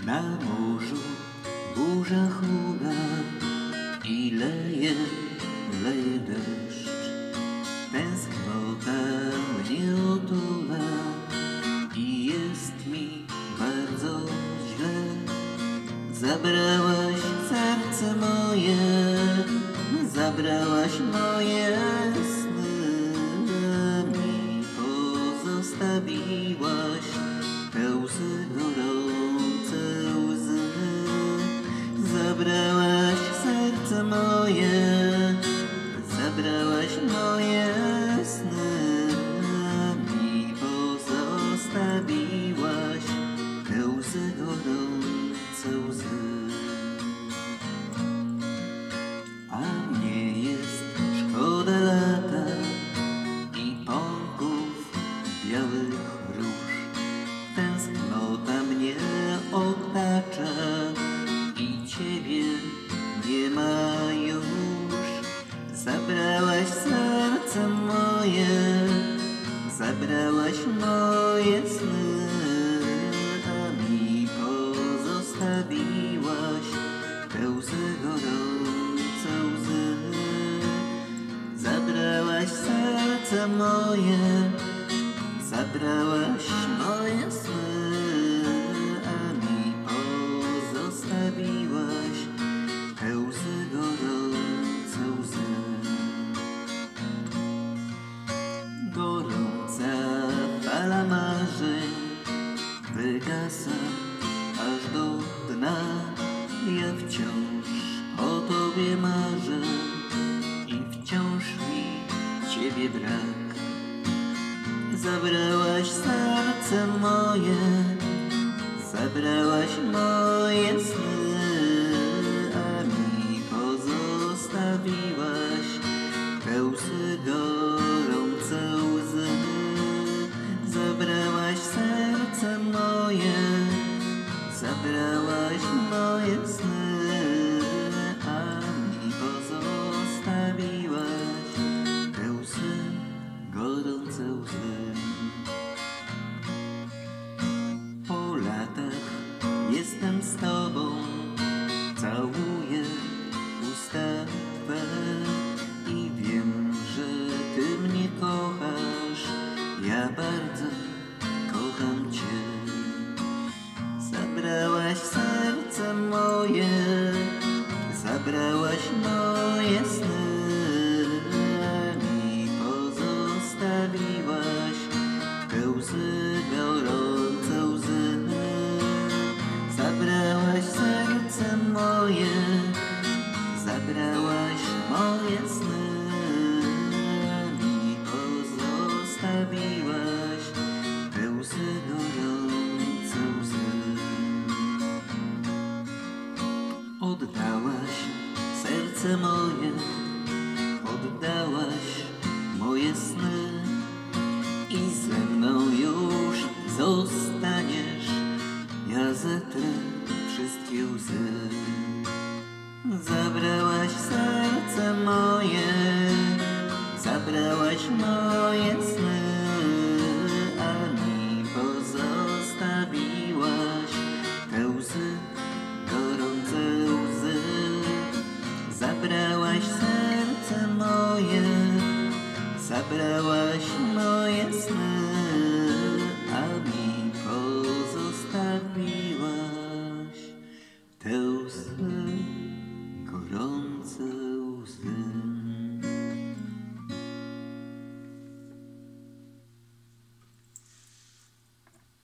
Na morzu burza huga i leje deszcz. Tęsknota mnie otula i jest mi bardzo źle. Zabrałaś serce moje, zabrałaś moje sny, mi pozostawiłaś te łzy, gorące łzy. Zabrałaś serce moje, zabrałaś moje sny, mi pozostawiłaś te łzy, gorące łzy. A mnie jest szkoda lata i pąków białych róż. Tęsknota mnie otacza i ciebie nie ma już. Zabrałaś serce moje, zabrałaś moje sny, a mi pozostawiłaś te łzy, gorące łzy. Zabrałaś serce moje, zabrałaś moje sny, a mi pozostawiłaś te łzy, gorące łzy. Gorąca fala marzeń wygasa aż do dna. Ja wciąż o tobie marzę i wciąż mi ciebie brak. Zabrałaś serce moje, zabrałaś moje sny, a mi pozostawiłaś te łzy, gorące łzy. Zabrałaś serce moje, zabrałaś moje sny, a mi pozostawiłaś te łzy, gorące łzy. Po latach jestem z tobą, całuję usta twe i wiem, że ty mnie kochasz, ja bardzo kocham cię. Zabrałaś serce moje, zabrałaś moje sny, mi pozostawiłaś te łzy, gorące łzy. Zabrałaś serce moje, zabrałaś moje sny, mi pozostawiłaś te łzy, gorące łzy. Oddałaś serce moje, oddałaś moje sny i ze